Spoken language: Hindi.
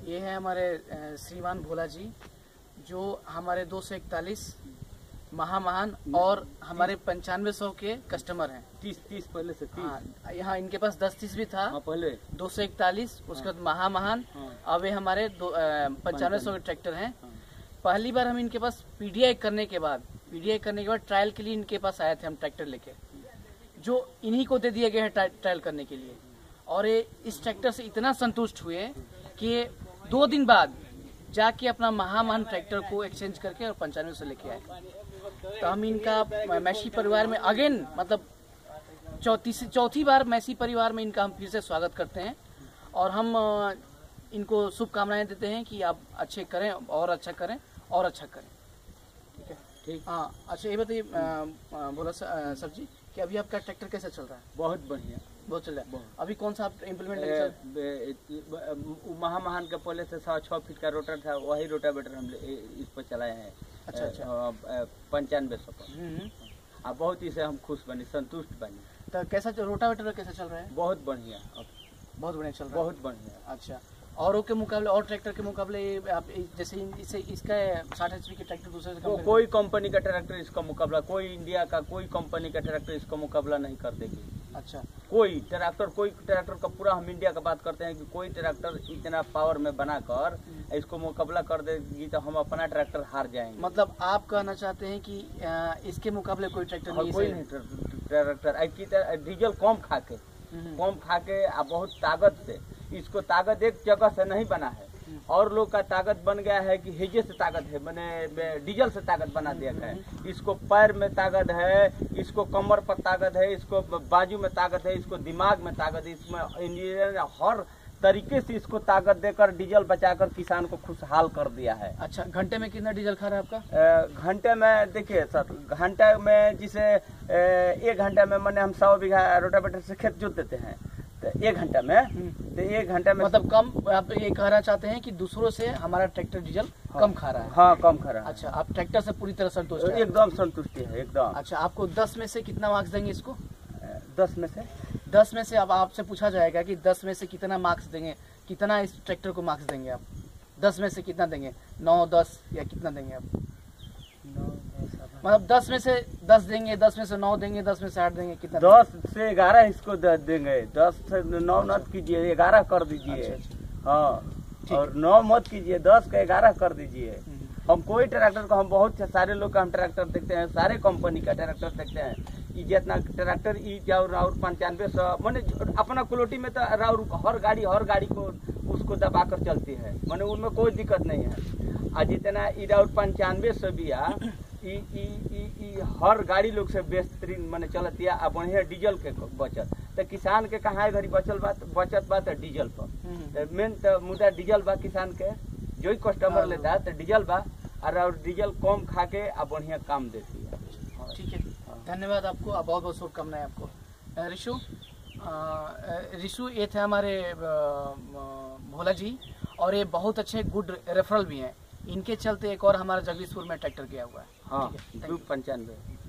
ये है हमारे श्रीमान भोला जी, जो हमारे 241 महामहान और हमारे 9500 के कस्टमर हैं। 30 पहले से 30। हाँ, यहाँ इनके पास 10-30 भी था। हाँ, पहले 241, उसके बाद महामहान। अब ये हमारे 9500 के ट्रैक्टर हैं। पहली बार हम इनके पास पीडीआई करने के बाद ट्रायल के लिए इनके पास आए थे हम ट्रैक्टर लेके, जो इन्हीं को दे दिया गया है ट्रायल करने के लिए। और ये इस ट्रैक्टर से इतना संतुष्ट हुए कि 2 दिन बाद जाके अपना महामहान ट्रैक्टर को एक्सचेंज करके और 9500 लेके आए। तो हम इनका मैसी परिवार में अगेन मतलब चौथी बार मैसी परिवार में इनका हम फिर से स्वागत करते हैं। और हम इनको शुभकामनाएं देते हैं कि आप अच्छे करें और अच्छा करें और अच्छा करें। ठीक है, ठीक। हाँ, अच्छा ये बताइए बोला सर जी कि अभी आपका ट्रैक्टर कैसा चल रहा है? बहुत बढ़िया, बहुत चल रहा है। अभी कौन सा आप इम्प्लीमेंट महामहान के पहले से 6 फीट का रोटर था, वही रोटावेटर हम इस पर चलाए हैं। अच्छा 9500 पर। अब बहुत ही से हम खुश बने, संतुष्ट बने। तो कैसा रोटावेटर कैसा चल रहा है? बहुत बढ़िया, बहुत बढ़िया चल रहा है। बहुत बढ़िया। अच्छा, औरों के मुकाबले और ट्रैक्टर के मुकाबले आप जैसे इसका 60 HP के ट्रैक्टर दूसरे से कोई कंपनी का ट्रैक्टर इसका मुकाबला, कोई इंडिया का कोई कंपनी का ट्रैक्टर इसका मुकाबला नहीं कर देगी। अच्छा, कोई ट्रैक्टर का पूरा हम इंडिया का बात करते हैं कि कोई ट्रैक्टर इतना पावर में बनाकर इसको मुकाबला कर देगी तो हम अपना ट्रैक्टर हार जाएंगे। मतलब आप कहना चाहते हैं कि इसके मुकाबले कोई ट्रैक्टर नहीं? कोई नहीं ट्रैक्टर डीजल कम खा के बहुत ताकत से, इसको ताकत एक जगह से नहीं बना है। और लोग का ताकत बन गया है कि हेजे से ताकत है, मैंने डीजल से ताकत बना दिया है। इसको पैर में ताकत है, इसको कमर पर ताकत है, इसको बाजू में ताकत है, इसको दिमाग में ताकत है। इसमें इंजीनियर ने हर तरीके से इसको ताकत देकर डीजल बचाकर किसान को खुशहाल कर दिया है। अच्छा, घंटे में कितना डीजल खा रहा है आपका? घंटे में देखिए सर, घंटे में जिसे 1 घंटे में मैंने हम 100 बीघा रोटावेटर से खेत जोत देते हैं, तो 1 घंटे में तो 1 घंटे में मतलब कम। आप ये कहना चाहते हैं कि दूसरों से हमारा ट्रैक्टर डीजल कम खा रहा है? हाँ, कम खा रहा है। अच्छा, आप ट्रैक्टर से पूरी तरह संतुष्ट हैं? एकदम संतुष्टि है, एकदम। अच्छा, आपको 10 में से कितना मार्क्स देंगे इसको? 10 में से अब आपसे पूछा जाएगा कि 10 में से कितना मार्क्स देंगे, कितना इस ट्रैक्टर को मार्क्स देंगे आप? 10 में से कितना देंगे? 9, 10 या कितना देंगे आप? 9, 10 मतलब 10 में से 10 देंगे, 10 में से 9 देंगे, 10 में से 8 देंगे, कितना? 10 से 11 इसको देंगे। 10 से 9 मत कीजिए, 11 कर दीजिए। अच्छा। हाँ, और 9 मत कीजिए, 10 का 11 कर दीजिए। हम कोई ट्रैक्टर को, हम बहुत सारे लोग का हम ट्रैक्टर देखते हैं, सारे कंपनी का ट्रैक्टर देखते हैं। जितना ट्रैक्टर और 9500 मैंने अपना क्वालिटी में तो हर गाड़ी को उसको दबा कर चलती है, मैंने उनमें कोई दिक्कत नहीं है। और जितना 9500 भी हर गाड़ी लोग से बेहतरीन मैंने चलती है। बढ़िया डीजल के बचत तो किसान के कहाँ घड़ी बचत बात है डीजल पर। मेन तो मुद्दा डीजल बा, किसान के जो कस्टमर लेता है तो डीजल बा, और डीजल कम खा के बढ़िया काम देती है। ठीक है, धन्यवाद आपको, बहुत बहुत शुभकामनाएं आपको। ऋषु ये थे हमारे भोला जी, और ये बहुत अच्छे गुड रेफरल भी हैं। इनके चलते एक और हमारा जगदीशपुर में ट्रैक्टर गया हुआ है। हाँ, 95